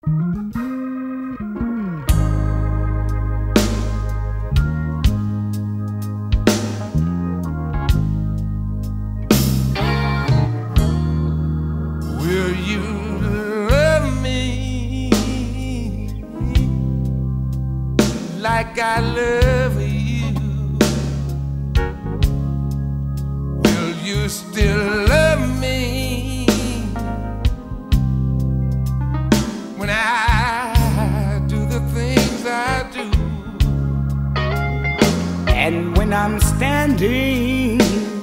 Will you love me like I love you? Will you still love me when I do the things I do? And when I'm standing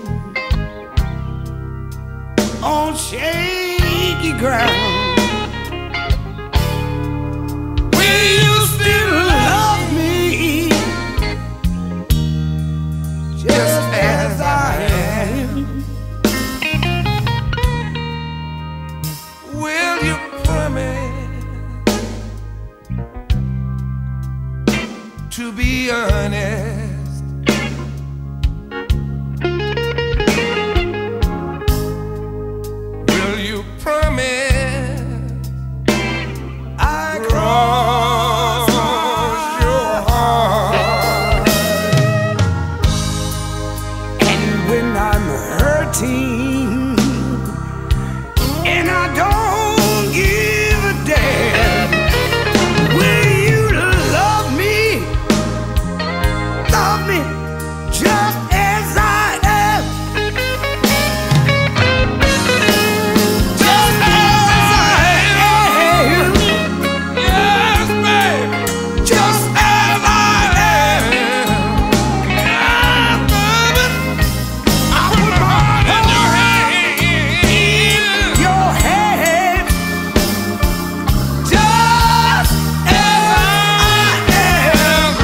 on shaky ground, Will you still love me just as I am? Will you promise to be honest? Will you promise I cross your heart? And when I'm hurting and I don't give a damn, will you love me just as I am? Just as I am. Yes, babe. Just as I am. Yes, baby. I put my heart in your hand. Your hand. Just as I am.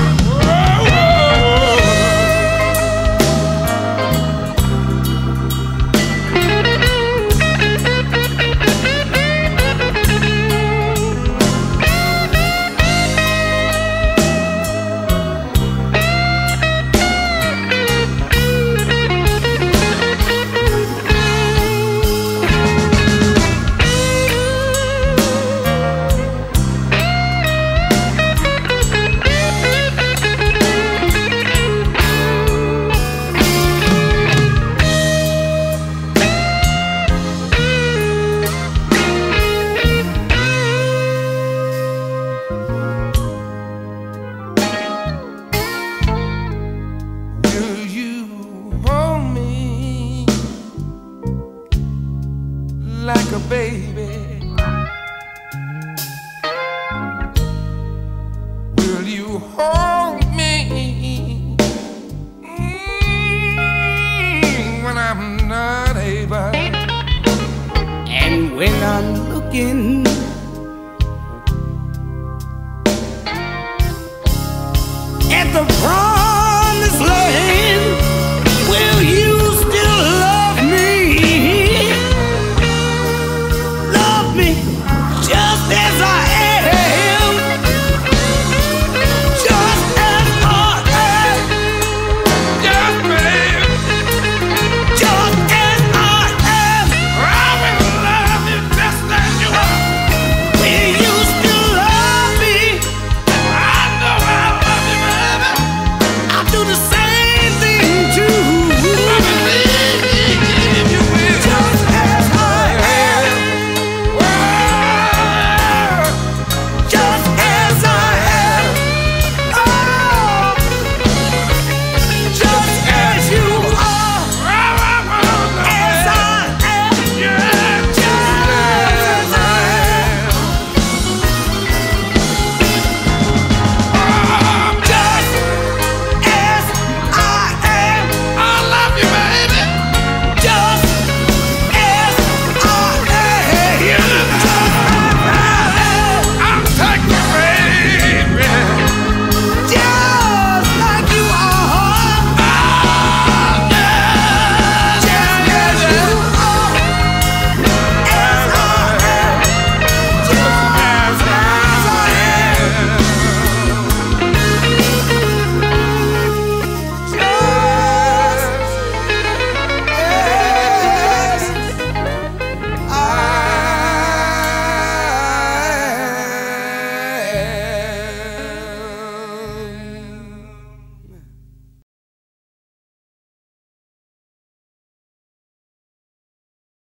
Will you hold me like a baby? Will you hold me when I'm not able? And when I'm looking